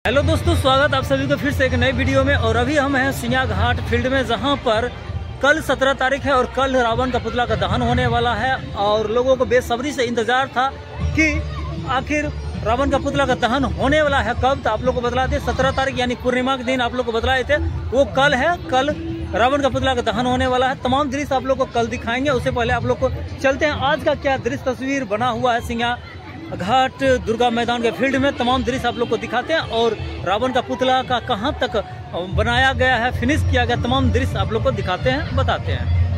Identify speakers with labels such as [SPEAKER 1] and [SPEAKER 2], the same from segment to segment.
[SPEAKER 1] Hello दोस्तों, स्वागत आप सभी को फिर से एक नई वीडियो में। और अभी हम हैं सिंघिया घाट फील्ड में, जहां पर कल 17 तारीख है और कल रावण का पुतला का दहन होने वाला है। और लोगों को बेसब्री से इंतजार था कि आखिर रावण का पुतला का दहन होने वाला है कब। तो आप लोग को बतला दे 17 तारीख यानी पूर्णिमा के दिन आप लोग को बतलाए थे, वो कल है। कल रावण का पुतला का दहन होने वाला है। तमाम दृश्य आप लोग को कल दिखाएंगे। उससे पहले आप लोग को चलते हैं आज का क्या दृश्य तस्वीर बना हुआ है सिंघिया घाट दुर्गा मैदान के फील्ड में। तमाम दृश्य आप लोग को दिखाते हैं और रावण का पुतला का कहां तक बनाया गया है, फिनिश किया गया, तमाम दृश्य आप लोग को दिखाते हैं, बताते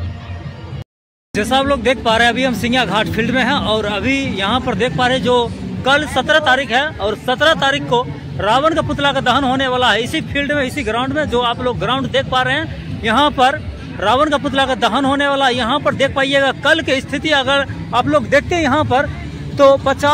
[SPEAKER 1] हैं। जैसा आप लोग देख पा रहे हैं, अभी हम सिंघिया घाट फील्ड में हैं और अभी यहां पर देख पा रहे हैं जो कल 17 तारीख है और 17 तारीख को रावण का पुतला का दहन होने वाला है। इसी फील्ड में, इसी ग्राउंड में, जो आप लोग ग्राउंड देख पा रहे हैं, यहाँ पर रावण का पुतला का दहन होने वाला है। यहाँ पर देख पाइएगा कल की स्थिति अगर आप लोग देखते हैं यहाँ पर, तो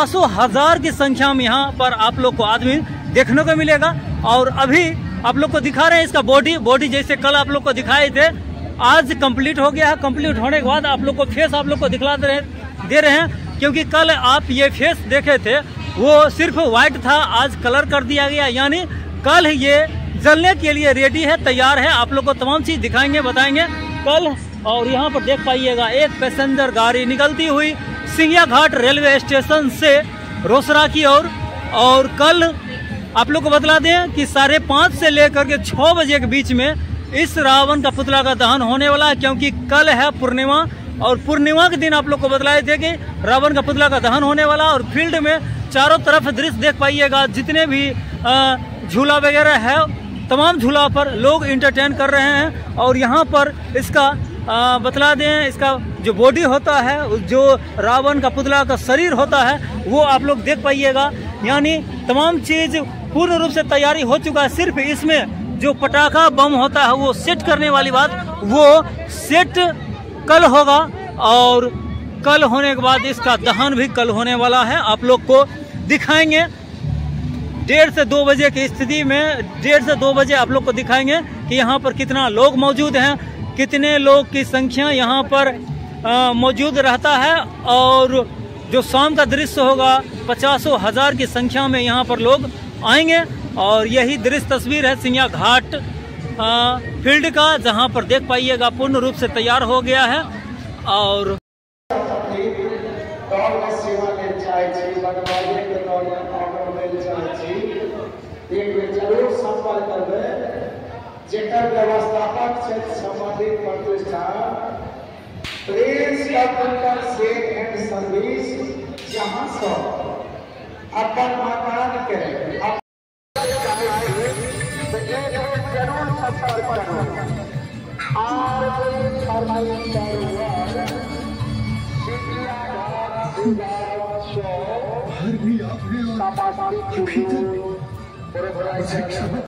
[SPEAKER 1] 50,000 की संख्या में यहाँ पर आप लोग को आदमी देखने को मिलेगा। और अभी आप लोग को दिखा रहे हैं इसका बॉडी जैसे कल आप लोग को दिखाए थे, आज कंप्लीट हो गया है। कंप्लीट होने के बाद आप लोग को फेस आप लोग को दिखला दे रहे हैं, क्योंकि कल आप ये फेस देखे थे वो सिर्फ व्हाइट था, आज कलर कर दिया गया, यानी कल ये जलने के लिए रेडी है, तैयार है। आप लोग को तमाम चीज दिखाएंगे, बताएंगे कल। और यहाँ पर देख पाइएगा एक पैसेंजर गाड़ी निकलती हुई सिंघिया घाट रेलवे स्टेशन से रोसड़ा की ओर। और कल आप लोग को बतला दें कि 5:30 से लेकर के 6 बजे के बीच में इस रावण का पुतला का दहन होने वाला है, क्योंकि कल है पूर्णिमा। और पूर्णिमा के दिन आप लोग को बतलाए थे कि रावण का पुतला का दहन होने वाला। और फील्ड में चारों तरफ दृश्य देख पाइएगा, जितने भी झूला वगैरह है, तमाम झूला पर लोग इंटरटेन कर रहे हैं। और यहाँ पर इसका बतला दें, इसका जो बॉडी होता है, जो रावण का पुतला का शरीर होता है, वो आप लोग देख पाइएगा, यानी तमाम चीज पूर्ण रूप से तैयारी हो चुका है। सिर्फ इसमें जो पटाखा बम होता है वो सेट करने वाली बात, वो सेट कल होगा। और कल होने के बाद इसका दहन भी कल होने वाला है। आप लोग को दिखाएंगे 1:30 से 2 बजे की स्थिति में, 1:30 से 2 बजे आप लोग को दिखाएंगे कि यहाँ पर कितना लोग मौजूद हैं, कितने लोग की संख्या यहाँ पर मौजूद रहता है। और जो शाम का दृश्य होगा, 50,000 की संख्या में यहाँ पर लोग आएंगे। और यही दृश्य तस्वीर है सिंघिया घाट फील्ड का, जहाँ पर देख पाइएगा पूर्ण रूप से तैयार हो गया है। और
[SPEAKER 2] जेकर व्यवस्थापक से संबंधित प्रतिष्ठान press company sale and service, जहां से अपन मकान के जरूर संपर्क करो। और